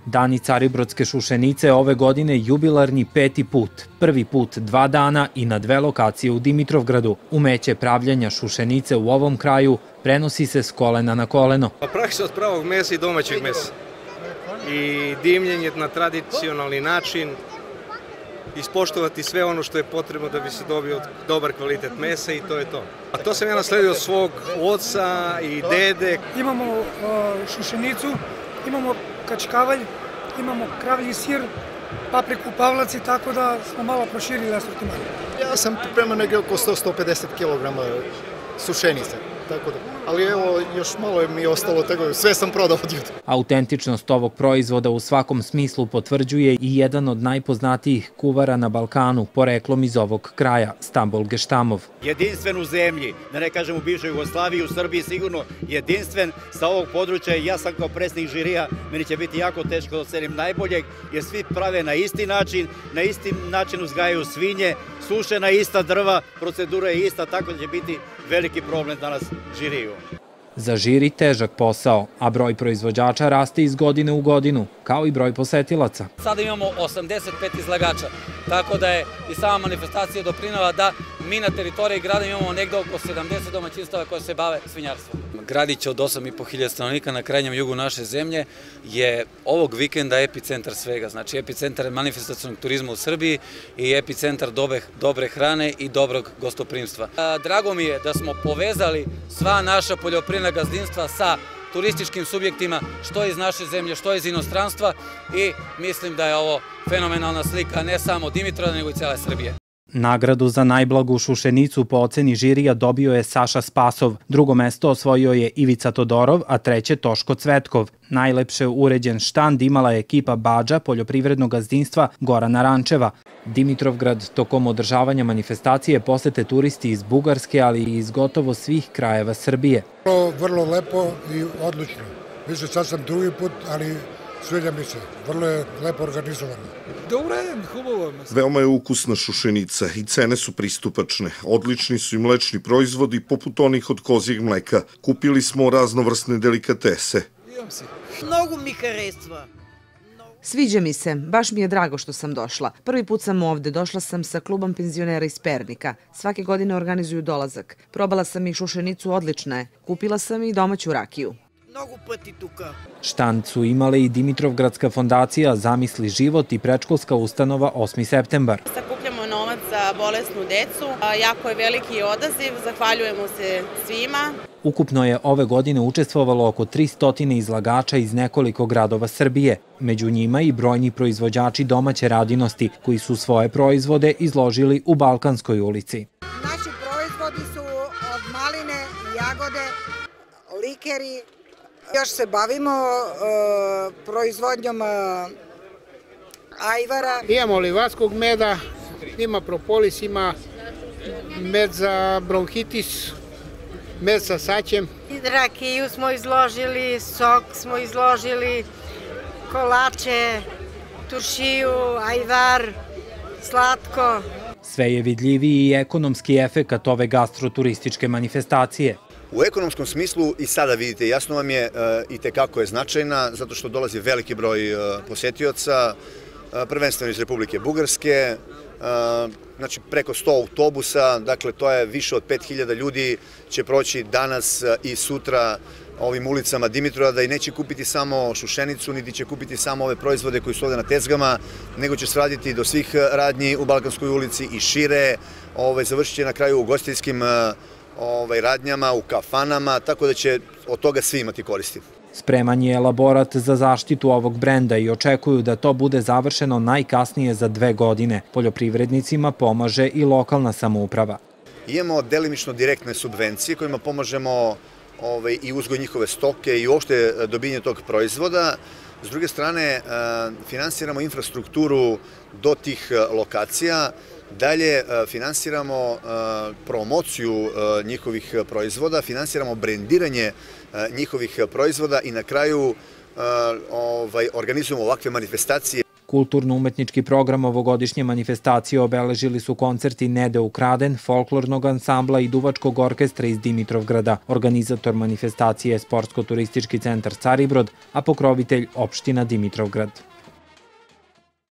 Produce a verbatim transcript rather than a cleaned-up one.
Dani Caribrodske Šušenice ove godine jubilarni peti put. Prvi put dva dana i na dve lokacije u Dimitrovgradu. Umeće pravljenja šušenice u ovom kraju prenosi se s kolena na koleno. Praksa od pravog mesa i domaćeg mesa. I dimljenje na tradicionalni način, ispoštovati sve ono što je potrebno da bi se dobio dobar kvalitet mesa i to je to. A to sam ja nasledio od svog oca i dede. Imamo šušenicu, imamo kačkavalj, imamo kravlji sir, papriku, pavlaci, tako da smo malo proširili asortiman. Ja sam pripremao negdje oko sto do sto pedeset kilograma sušenice. Tako da, ali evo, još malo mi je ostalo tego, sve sam prodao od jutra. Autentičnost ovog proizvoda u svakom smislu potvrđuje i jedan od najpoznatijih kuvara na Balkanu, poreklom iz ovog kraja, Stambol Geštamov. Jedinstven u zemlji, da ne kažem u bivšoj Jugoslaviji, u Srbiji sigurno jedinstven sa ovog područja. Ja sam kao predsjednik žirija, meni će biti jako teško da ocenim najboljeg, jer svi prave na isti način, na isti način uzgajaju svinje, suše na ista drva, procedura je ista, tako da će biti veliki problem danas žiriju. Za žiri težak posao, a broj proizvođača raste iz godine u godinu, kao i broj posetilaca. Sada imamo osamdeset pet izlagača, tako da je i sama manifestacija doprinela da mi na teritoriji grada imamo negde oko sedamdeset domaćinstava koje se bave svinjarstvom. Gradić od osam i po hiljada stanovnika na krajnjem jugu naše zemlje je ovog vikenda epicentar svega, znači epicentar manifestacionog turizma u Srbiji i epicentar dobre hrane i dobrog gostoprimstva. Drago mi je da smo povezali sva naša poljoprivredna gazdinstva sa turističkim subjektima, što iz naše zemlje, što iz inostranstva, i mislim da je ovo fenomenalna slika ne samo Dimitrovgrada, nego i cele Srbije. Nagradu za najblagu šušenicu po oceni žirija dobio je Saša Spasov, drugo mesto osvojio je Ivica Todorov, a treće Toško Cvetkov. Najlepše uređen štand imala je ekipa Badža poljoprivrednog gazdinstva Gorana Rančeva. Dimitrovgrad tokom održavanja manifestacije posete turisti iz Bugarske, ali i iz gotovo svih krajeva Srbije. Vrlo lepo i odlično. Više sad sam drugi put, ali sviđa mi se. Vrlo je lepo organizovano. Dobro je, hubavo. Veoma je ukusna šušenica i cene su pristupačne. Odlični su i mlečni proizvodi poput onih od kozjeg mleka. Kupili smo raznovrsne delikatese. Mnogo mi харесва. Sviđa mi se, baš mi je drago što sam došla. Prvi put sam ovde, došla sam sa klubom penzionera iz Pernika. Svake godine organizuju dolazak. Probala sam i šušenicu, odlična je. Kupila sam i domaću rakiju. Mnogo puti tuka. Štand su imale i Dimitrovgradska fondacija Zamisli život i predškolska ustanova osmi septembar. Sakupljamo novac za bolesnu decu. Jako je veliki odaziv, zahvaljujemo se svima. Ukupno je ove godine učestvovalo oko tristo izlagača iz nekoliko gradova Srbije. Među njima i brojni proizvođači domaće radinosti koji su svoje proizvode izložili u Balkanskoj ulici. Naši proizvodi su od maline, jagode, likeri. Još se bavimo proizvodnjom ajvara. Imamo livatskog meda, ima propolis, ima med za bronhitis, med sa saćem. Rakiju smo izložili, sok smo izložili, kolače, turšiju, ajvar, slatko. Sve je vidljiviji i ekonomski efekat ove gastroturističke manifestacije. U ekonomskom smislu i sada vidite, jasno vam je i tekako je značajna, zato što dolazi veliki broj posetioca, prvenstveno iz Republike Bugarske, znači preko sto autobusa, dakle to je više od pet hiljada ljudi će proći danas i sutra ovim ulicama Dimitrovgrada i neće kupiti samo šušenicu, niti će kupiti samo ove proizvode koji su ovde na tezgama, nego će svraditi do svih radnji u Balkanskoj ulici i šire, završit će na kraju u ugostiteljskim radnjama, u kafanama, tako da će od toga svi imati koristi. Spreman je elaborat za zaštitu ovog brenda i očekuju da to bude završeno najkasnije za dve godine. Poljoprivrednicima pomaže i lokalna samouprava. Imamo delimično direktne subvencije kojima pomažemo i uzgoj njihove stoke i uopšte dobijanje tog proizvoda. S druge strane, finansiramo infrastrukturu do tih lokacija. Dalje, finansiramo promociju njihovih proizvoda, finansiramo brendiranje njihovih proizvoda i na kraju organizujemo ovakve manifestacije. Kulturno-umetnički program ovogodišnje manifestacije obeležili su koncerti Nede Ukraden, folklornog ansambla i duvačkog orkestra iz Dimitrovgrada. Organizator manifestacije je Sportsko-turistički centar Caribrod, a pokrovitelj opština Dimitrovgrad.